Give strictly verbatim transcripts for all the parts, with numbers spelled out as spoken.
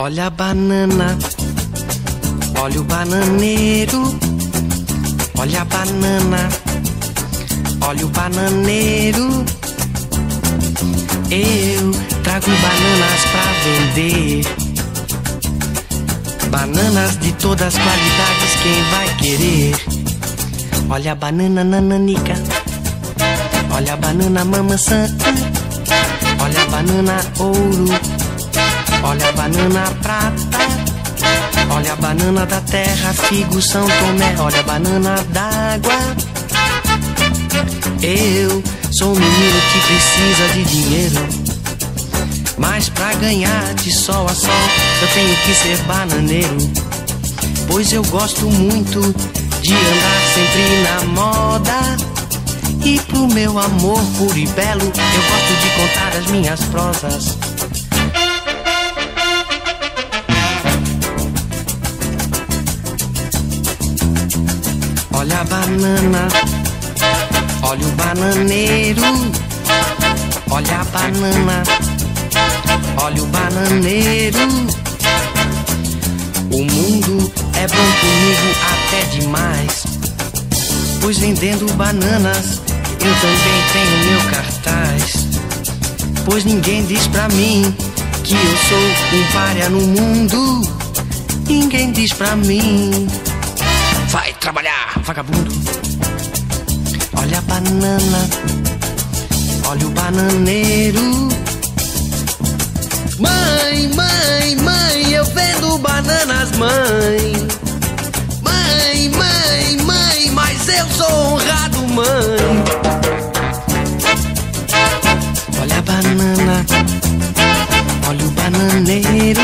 Olha a banana, olha o bananeiro. Olha a banana, olha o bananeiro. Eu trago bananas pra vender, bananas de todas as qualidades, quem vai querer? Olha a banana nananica, olha a banana mamaçã, olha a banana ouro, olha a banana prata, olha a banana da terra, figo São Tomé, olha a banana d'água. Eu sou um menino que precisa de dinheiro, mas pra ganhar de sol a sol eu tenho que ser bananeiro, pois eu gosto muito de andar sempre na moda. E pro meu amor puro e belo eu gosto de contar as minhas prosas. Olha a banana, olha o bananeiro. Olha a banana, olha o bananeiro. O mundo é bom comigo até demais, pois vendendo bananas eu também tenho meu cartaz. Pois ninguém diz pra mim que eu sou um pária no mundo. Ninguém diz pra mim, vai trabalhar, vagabundo. Olha a banana, olha o bananeiro. Mãe, mãe, mãe, eu vendo bananas, mãe. Mãe, mãe, mãe, mas eu sou honrado, mãe. Olha a banana, olha o bananeiro.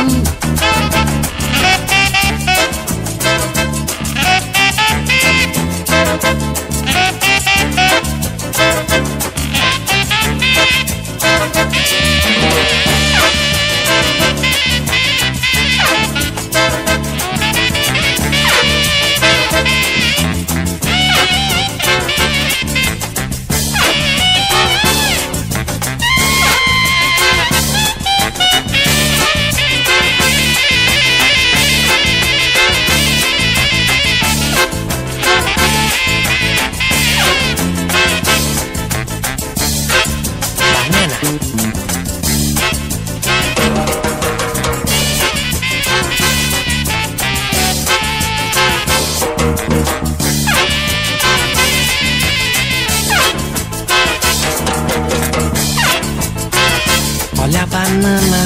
Olha a banana,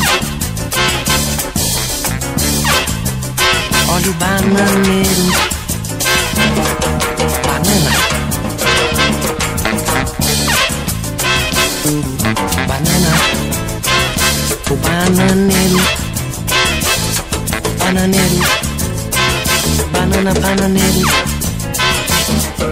olha o bananeiro. Banana, banana, o bananeiro. Bananeiro, banana, bananeiro.